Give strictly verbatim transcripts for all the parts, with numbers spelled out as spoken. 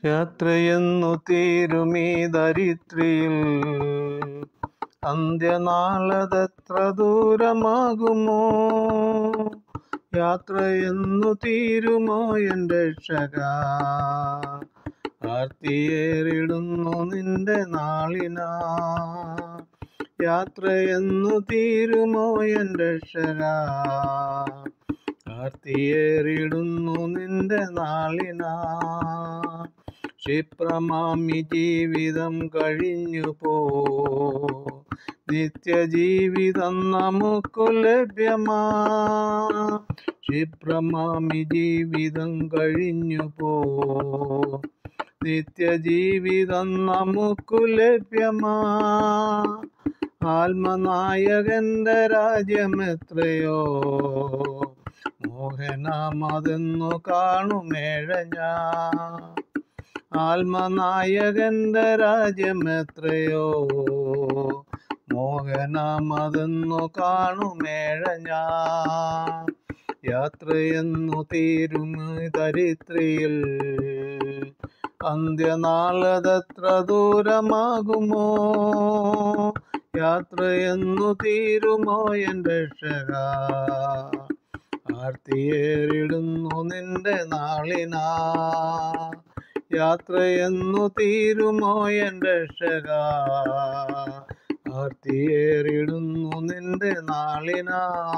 യാത്രയെന്നു തീരുമീ ധരിത്രിയിൽ അന്ത്യനാളതെത്ര ദൂരമാകുമോ? യാത്രയെന്നു തീരുമോ എൻ്റെ രക്ഷകാ? ആർത്തിയേറിടുന്നു നിന്റെ നാളിനാ. യാത്രയെന്നു തീരുമോ എൻ്റെ രക്ഷകാ? ആർത്തിയേറിടുന്നു നിന്റെ നാളിനാ. ക്ഷിപ്രമാമി ജീവിതം കഴിഞ്ഞു പോ, നിത്യജീവിതം നമുക്കു ലഭ്യമാ. ക്ഷിപ്രമാമി ജീവിതം കഴിഞ്ഞു പോ, നിത്യജീവിതം നമുക്കു ലഭ്യമാ. ആത്മനായകന്റെ രാജ്യമെത്രയോ മോഹനമതെന്നു കാണുമേഴ ഞാൻ. ആത്മനായകന്റെ രാജ്യമെത്രയോ മോഹനമതെന്നു കാണുമേഴ ഞാൻ. യാത്രയെന്നു തീരുമീ ധരിത്രിയിൽ അന്ത്യനാളതെത്ര ദൂരമാകുമോ? യാത്രയെന്നു തീരുമോ എൻ്റെ രക്ഷകാ? ആർത്തിയേറിടുന്നു നിന്റെ നാളിനാ. യാത്രയെന്നു തീരുമോ എൻ്റെ രക്ഷകാ? ആർത്തിയേറിടുന്നു നിന്റെ നാളിനാ.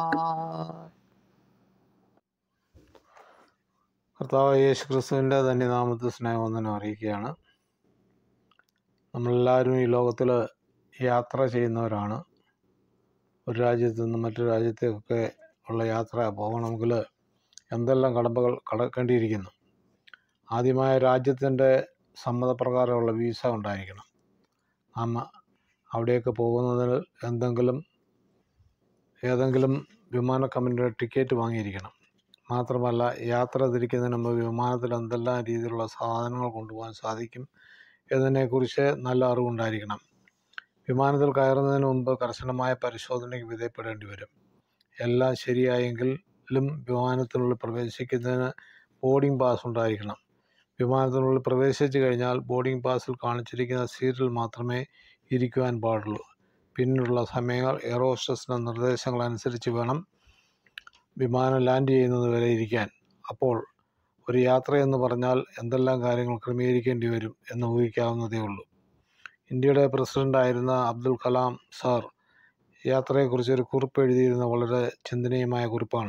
കർത്താവ് യേശു ക്രിസ്തുവിൻ്റെ ധന്യനാമത്തിൽ സ്നേഹവന്ദനം അറിയിക്കുകയാണ്. നമ്മളെല്ലാവരും ഈ ലോകത്തിൽ യാത്ര ചെയ്യുന്നവരാണ്. ഒരു രാജ്യത്തു നിന്ന് മറ്റൊരു രാജ്യത്തേക്കൊക്കെ ഉള്ള യാത്ര പോകണമെങ്കിൽ എന്തെല്ലാം കടമ്പകൾ കടക്കേണ്ടിയിരിക്കുന്നു. ആദ്യമായ രാജ്യത്തിൻ്റെ സമ്മതപ്രകാരമുള്ള വീസ ഉണ്ടായിരിക്കണം. നാം അവിടേക്ക് പോകുന്നതിന് എന്തെങ്കിലും ഏതെങ്കിലും വിമാന കമ്പനിയുടെ ടിക്കറ്റ് വാങ്ങിയിരിക്കണം. മാത്രമല്ല, യാത്ര തിരിക്കുന്നതിന് മുമ്പ് വിമാനത്തിൽ എന്തെല്ലാം രീതിയിലുള്ള സാധനങ്ങൾ കൊണ്ടുപോകാൻ സാധിക്കും എന്നതിനെക്കുറിച്ച് നല്ല അറിവുണ്ടായിരിക്കണം. വിമാനത്തിൽ കയറുന്നതിന് മുമ്പ് കർശനമായ പരിശോധനയ്ക്ക് വിധേയപ്പെടേണ്ടി വരും. എല്ലാം ശരിയായെങ്കിലും വിമാനത്തിനുള്ളിൽ പ്രവേശിക്കുന്നതിന് ബോർഡിംഗ് പാസ് ഉണ്ടായിരിക്കണം. വിമാനത്തിനുള്ളിൽ പ്രവേശിച്ചു കഴിഞ്ഞാൽ ബോർഡിംഗ് പാസിൽ കാണിച്ചിരിക്കുന്ന സീറ്റിൽ മാത്രമേ ഇരിക്കുവാൻ പാടുള്ളൂ. പിന്നീടുള്ള സമയങ്ങൾ എയർ ഹോസ്റ്റസിൻ്റെ നിർദ്ദേശങ്ങൾ അനുസരിച്ച് വേണം വിമാനം ലാൻഡ് ചെയ്യുന്നത് വരെ ഇരിക്കാൻ. അപ്പോൾ ഒരു യാത്രയെന്ന് പറഞ്ഞാൽ എന്തെല്ലാം കാര്യങ്ങൾ ക്രമീകരിക്കേണ്ടി വരും എന്ന് ഊഹിക്കാവുന്നതേ ഉള്ളൂ. ഇന്ത്യയുടെ പ്രസിഡൻ്റായിരുന്ന അബ്ദുൽ കലാം സാർ യാത്രയെക്കുറിച്ച് ഒരു കുറിപ്പ് എഴുതിയിരുന്ന വളരെ ചിന്തനീയമായ കുറിപ്പാണ്.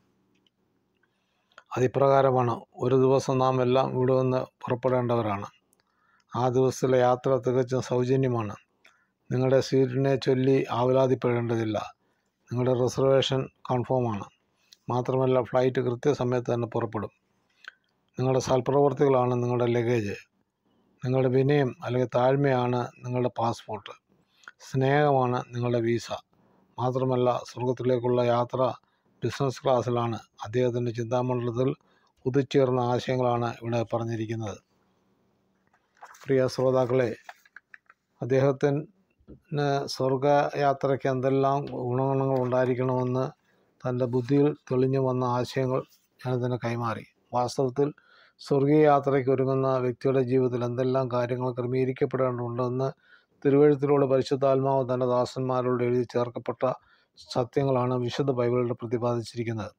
അതിപ്രകാരമാണ്: ഒരു ദിവസം നാം എല്ലാം ഇവിടെ നിന്ന് പുറപ്പെടേണ്ടവരാണ്. ആ ദിവസത്തിലെ യാത്ര തികച്ചും സൗജന്യമാണ്. നിങ്ങളുടെ സീറ്റിനെ ചൊല്ലി ആവലാതിപ്പെടേണ്ടതില്ല. നിങ്ങളുടെ റിസർവേഷൻ കൺഫേമാണ്. മാത്രമല്ല, ഫ്ലൈറ്റ് കൃത്യസമയത്ത് തന്നെ പുറപ്പെടും. നിങ്ങളുടെ സൽപ്രവർത്തികളാണ് നിങ്ങളുടെ ലഗേജ്. നിങ്ങളുടെ വിനയം അല്ലെങ്കിൽ താഴ്മയാണ് നിങ്ങളുടെ പാസ്പോർട്ട്. സ്നേഹമാണ് നിങ്ങളുടെ വീസ. മാത്രമല്ല, സ്വർഗത്തിലേക്കുള്ള യാത്ര ബിസിനസ് ക്ലാസ്സിലാണ്. അദ്ദേഹത്തിൻ്റെ ചിന്താമണ്ഡലത്തിൽ ഉദിച്ചേർന്ന ആശയങ്ങളാണ് ഇവിടെ പറഞ്ഞിരിക്കുന്നത്. പ്രിയ ശ്രോതാക്കളെ, അദ്ദേഹത്തിന് സ്വർഗയാത്രയ്ക്ക് എന്തെല്ലാം ഗുണഗണങ്ങൾ ഉണ്ടായിരിക്കണമെന്ന് തൻ്റെ ബുദ്ധിയിൽ തെളിഞ്ഞു വന്ന ആശയങ്ങൾ ഞാനിതിനെ കൈമാറി. വാസ്തവത്തിൽ സ്വർഗീയ യാത്രയ്ക്ക് ഒരുങ്ങുന്ന വ്യക്തിയുടെ ജീവിതത്തിൽ എന്തെല്ലാം കാര്യങ്ങൾ ക്രമീകരിക്കപ്പെടേണ്ടതുണ്ടെന്ന് തിരുവെഴുത്തിലൂടെ പരിശുദ്ധാത്മാവ് തൻ്റെ ദാസന്മാരോട് എഴുതി ചേർക്കപ്പെട്ട സത്യങ്ങളാണ് വിശുദ്ധ ബൈബിളിൽ പ്രതിപാദിച്ചിരിക്കുന്നത്.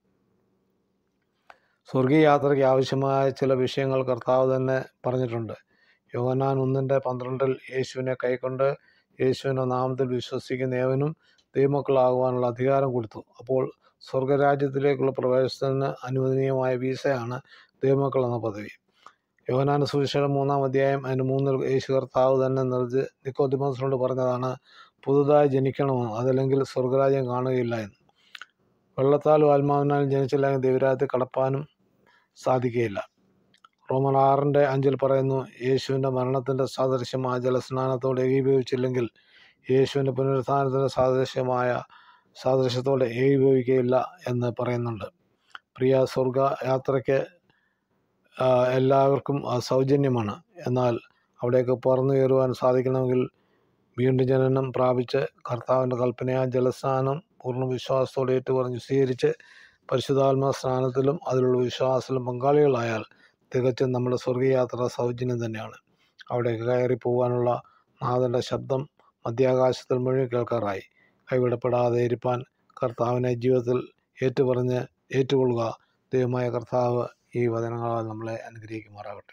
സ്വർഗീയ യാത്രയ്ക്ക് ആവശ്യമായ ചില വിഷയങ്ങൾ കർത്താവ് തന്നെ പറഞ്ഞിട്ടുണ്ട്. യോഹന്നാൻ ഒന്നിൻ്റെ പന്ത്രണ്ടിൽ യേശുവിനെ കൈക്കൊണ്ട് യേശുവിൻ്റെ നാമത്തിൽ വിശ്വസിക്കുന്ന ഏവനും ദൈവമക്കളാകുവാനുള്ള അധികാരം കൊടുത്തു. അപ്പോൾ സ്വർഗരാജ്യത്തിലേക്കുള്ള പ്രവേശനത്തിന് അനുവദനീയമായ വീസയാണ് ദൈവമക്കൾ എന്ന പദവി. യോഹന്നാന്റെ സുവിശേഷം മൂന്നാം അധ്യായം അതിന് മൂന്നിൽ യേശു കർത്താവ് തന്നെ നിർദ്ദ നിക്കോദിമോസിനോട് പറഞ്ഞതാണ്: പുതുതായി ജനിക്കണമെന്ന്, അതല്ലെങ്കിൽ സ്വർഗരാജ്യം കാണുകയില്ല എന്ന്. വെള്ളത്താലും ആത്മാവിനാലും ജനിച്ചില്ലെങ്കിൽ ദൈവരാജ്യത്തിൽ കടപ്പാനും സാധിക്കുകയില്ല. റോമൻ ആറിൻ്റെ അഞ്ചിൽ പറയുന്നു: യേശുവിൻ്റെ മരണത്തിൻ്റെ സാദൃശ്യമായ ജലസ്നാനത്തോടെ ഏകീഭവിച്ചില്ലെങ്കിൽ യേശുവിൻ്റെ പുനരുത്ഥാനത്തിൻ്റെ സാദൃശ്യമായ സാദൃശ്യത്തോടെ ഏകീഭവിക്കുകയില്ല എന്ന് പറയുന്നുണ്ട്. പ്രിയ, സ്വർഗ യാത്രയ്ക്ക് എല്ലാവർക്കും സൗജന്യമാണ്. എന്നാൽ അവിടേക്ക് പറന്നു കയറുവാൻ സാധിക്കണമെങ്കിൽ വീണ്ടും ജനനം പ്രാപിച്ച് കർത്താവിൻ്റെ കൽപ്പനയായ ജലസ്നാനം പൂർണ്ണ വിശ്വാസത്തോടെ ഏറ്റുപറഞ്ഞ് സ്വീകരിച്ച് പരിശുദ്ധാത്മാ സ്നാനത്തിലും അതിലുള്ള വിശ്വാസത്തിലും പങ്കാളികളായാൽ തികച്ചും നമ്മുടെ സ്വർഗീയയാത്ര സൗജന്യം തന്നെയാണ്. അവിടെ കയറി പോകാനുള്ള നാഥൻ്റെ ശബ്ദം മധ്യാകാശത്തിൽ മുഴുവൻ കേൾക്കാറായി. കൈവിടപ്പെടാതെ ഇരിപ്പാൻ കർത്താവിനെ ജീവിതത്തിൽ ഏറ്റുപറഞ്ഞ് ഏറ്റുകൊള്ളുക. ദൈവമായ കർത്താവ് ഈ വചനങ്ങളാൽ നമ്മളെ അനുഗ്രഹിക്കുമാറാകട്ടെ.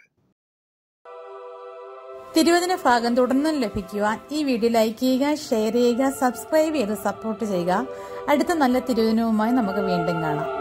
തിരുവചന ഭാഗം തുടർന്നും ലഭിക്കുവാൻ ഈ വീഡിയോ ലൈക്ക് ചെയ്യുക, ഷെയർ ചെയ്യുക, സബ്സ്ക്രൈബ് ചെയ്ത് സപ്പോർട്ട് ചെയ്യുക. അടുത്ത നല്ല തിരുവചനവുമായി നമുക്ക് വീണ്ടും കാണാം.